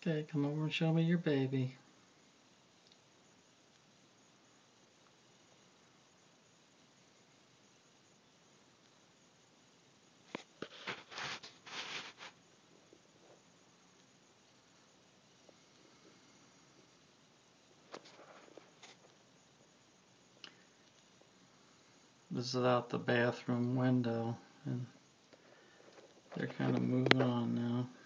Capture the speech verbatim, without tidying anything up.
Okay, come over and show me your baby. This is out the bathroom window, and they're kind of moving on now.